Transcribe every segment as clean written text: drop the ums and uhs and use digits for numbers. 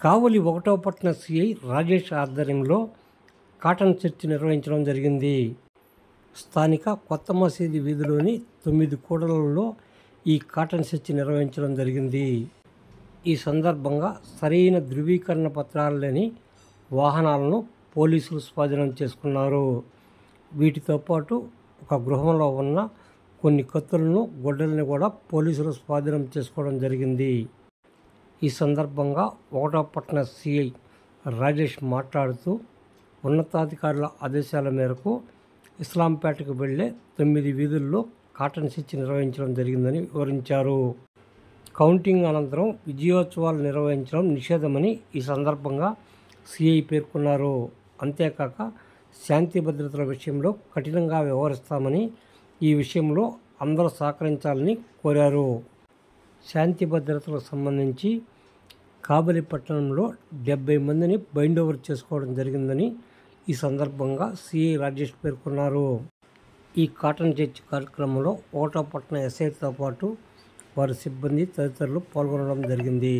కావలి 1వ పట్టణ సిఐ రాజేష్ ఆధ్వర్యంలో కాటన్ చర్చ్ నిర్వహించడం జరిగింది. స్థానిక కొత్త మసీదు వీధిలోని 9 కూడళ్లలో ఈ కాటన్ చర్చ్ నిర్వహించడం జరిగింది. ఈ సందర్భంగా సరైన ధృవీకరణ పత్రాలు లేని వాహనాలను పోలీసులు స్వాధీనం చేసుకున్నారు. వీటితో పాటు ఒక గృహంలో ఉన్న కొన్ని కత్తులను, గొడ్డలను కూడా పోలీసులు స్వాధీనం చేసుకోవడం జరిగింది. ఈ సందర్భంగా 1వ పట్టణ సిఐ రాజేష్ మాట్లాడుతూ, ఉన్నతాధికారుల ఆదేశాల మేరకు ఇస్లాంపేటకు వెళ్లే 9 వీధుల్లో కాటన్ చర్చ్ నిర్వహించడం జరిగిందని వివరించారు. కౌంటింగ్ అనంతరం విజయోత్సవాలు నిర్వహించడం నిషేధమని ఈ సందర్భంగా సిఐ పేర్కొన్నారు. అంతేకాక శాంతి భద్రతల విషయంలో కఠినంగా వ్యవహరిస్తామని, ఈ విషయంలో అందరూ సహకరించాలని కోరారు. శాంతి భద్రతలకు సంబంధించి కావలి పట్టణంలో 70 మందిని బైండ్ ఓవర్ చేసుకోవడం జరిగిందని ఈ సందర్భంగా సిఐ రాజేష్ పేర్కొన్నారు. ఈ కాటన్ చర్చ్ కార్యక్రమంలో 1వ పట్టణ ఎస్ఐతో పాటు వారి సిబ్బంది తదితరులు పాల్గొనడం జరిగింది.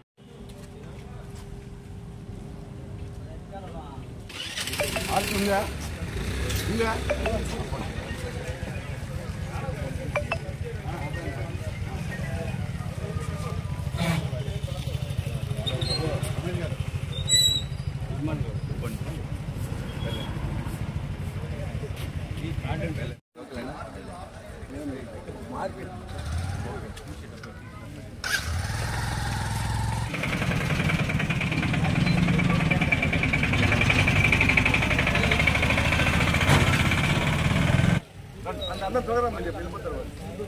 ప్రోగ్రామ్ అని చెప్పి వెళ్ళిపోతారు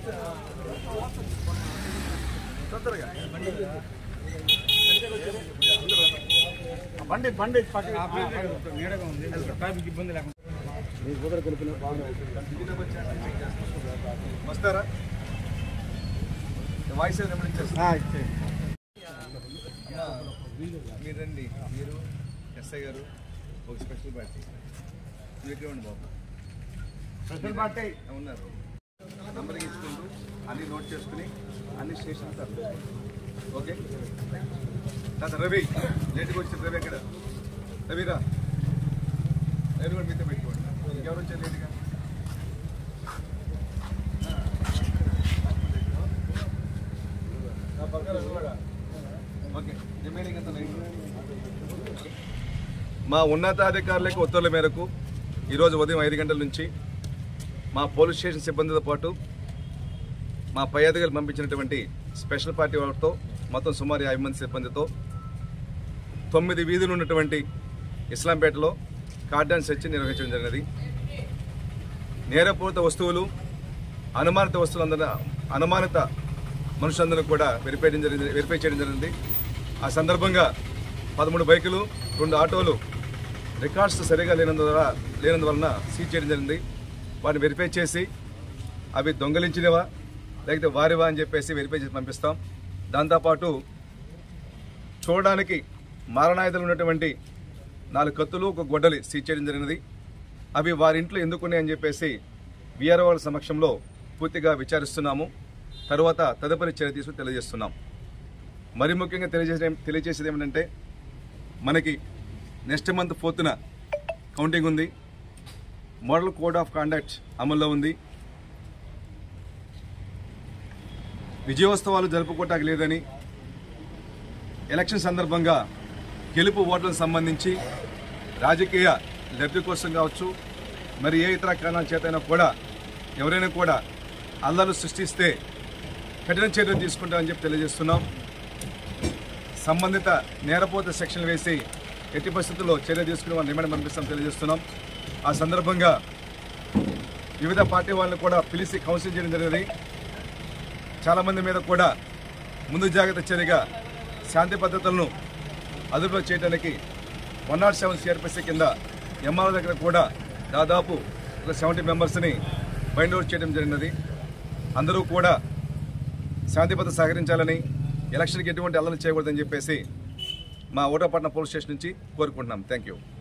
తొందరగా బండి నీడగా ఉంది, ట్రాఫిక్ ఇబ్బంది లేకుండా వస్తారా? వాయిస్ మీరండి, మీరు ఎస్ఐ గారు ఒక స్పెషల్ పార్టీ ఎటువంటి బాబు స్పెషల్ పార్టీ ఉన్నారు. నంబరింగ్ ఇచ్చుకుంటూ అన్ని నోట్ చేసుకుని అన్ని station sir. Okay sir. Ravi లేట్గా వచ్చింది. రవి ఎక్కడ? రవిరా, రవి కూడా మీతో పెట్టుకోండి. ఇంకెవరు వచ్చారు లేట్గా? ఓకే. రిమైనింగ్ అంతా మా ఉన్నతాధికారులకు ఉత్తర్వుల మేరకు ఈరోజు ఉదయం 5 గంటల నుంచి మా పోలీస్ స్టేషన్ సిబ్బందితో పాటు మా పై అధికారులు పంపించినటువంటి స్పెషల్ పార్టీ వారితో మొత్తం సుమారు 50 మంది సిబ్బందితో 9 వీధులు ఉన్నటువంటి ఇస్లాంపేటలో కాటన్ చర్చ్ నిర్వహించడం జరిగినది. నేరపూరిత వస్తువులు, అనుమానిత మనుషులందరూ కూడా వెరిఫై చేయడం జరిగింది. ఆ సందర్భంగా 13 బైకులు, 2 ఆటోలు రికార్డ్స్ సరిగా లేనందువలన సీజ్ చేయడం జరిగింది. వాటిని వెరిఫై చేసి అవి దొంగలించినవా లేకపోతే వారివా అని చెప్పేసి వెరిఫై చేసి పంపిస్తాం. దాంతోపాటు చూడడానికి మారణాయుధాలు ఉన్నటువంటి 4 కత్తులు, 1 గొడ్డలి సీజ్ చేయడం జరిగినది. అవి వారి ఇంట్లో ఎందుకున్నాయని చెప్పేసి వీఆర్ఓ వాళ్ళ సమక్షంలో పూర్తిగా విచారిస్తున్నాము. తర్వాత తదుపరి చర్య తీసుకుని తెలియజేస్తున్నాం. మరి ముఖ్యంగా తెలియజేసేది ఏమిటంటే, మనకి నెక్స్ట్ మంత్ 4న కౌంటింగ్ ఉంది. మోడల్ కోడ్ ఆఫ్ కాండక్ట్ అమల్లో ఉంది. విజయోత్సవాలు జరుపుకోవటానికి లేదని, ఎలక్షన్ సందర్భంగా గెలుపు ఓట్లకు సంబంధించి రాజకీయ లబ్ధి కోసం కావచ్చు, మరి ఏ ఇతర కారణాల చేతైనా కూడా ఎవరైనా కూడా అల్లర్లు సృష్టిస్తే కఠిన చర్యలు తీసుకుంటామని చెప్పి తెలియజేస్తున్నాం. సంబంధిత నేరపోత సెక్షన్లు వేసి ఎట్టి పరిస్థితుల్లో చర్య తీసుకుని వాళ్ళని రిమాండ్ పంపిస్తామని తెలియజేస్తున్నాం. ఆ సందర్భంగా వివిధ పార్టీ వాళ్ళని కూడా పిలిచి కౌన్సిలింగ్ చేయడం జరిగింది. చాలామంది మీద కూడా ముందు జాగ్రత్త చర్యగా శాంతి భద్రతలను అదుపులో చేయడానికి 107 సిఆర్పిసి కింద ఎంఆర్ఓ దగ్గర కూడా దాదాపు 70 మెంబర్స్ని బైండ్ ఓవర్ చేయడం జరిగినది. అందరూ కూడా శాంతి భద్రత సహకరించాలని, ఎలక్షన్కి ఎటువంటి అల్లరి చేయకూడదని చెప్పేసి మా 1వ పట్టణ పోలీస్ స్టేషన్ నుంచి కోరుకుంటున్నాం. Thank you.